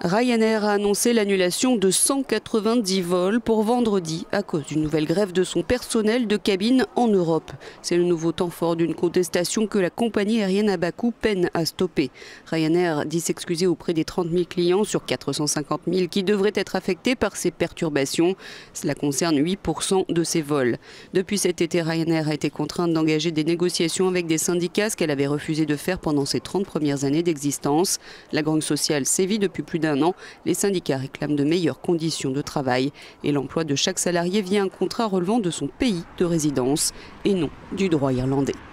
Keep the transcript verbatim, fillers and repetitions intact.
Ryanair a annoncé l'annulation de cent quatre-vingt-dix vols pour vendredi à cause d'une nouvelle grève de son personnel de cabine en Europe. C'est le nouveau temps fort d'une contestation que la compagnie aérienne à bas coût peine à stopper. Ryanair dit s'excuser auprès des trente mille clients sur quatre cent cinquante mille qui devraient être affectés par ces perturbations. Cela concerne huit pour cent de ses vols. Depuis cet été, Ryanair a été contrainte d'engager des négociations avec des syndicats, ce qu'elle avait refusé de faire pendant ses trente premières années d'existence. La grogne sociale sévit depuis plus d'un an. Les syndicats réclament de meilleures conditions de travail et l'emploi de chaque salarié via un contrat relevant de son pays de résidence et non du droit irlandais.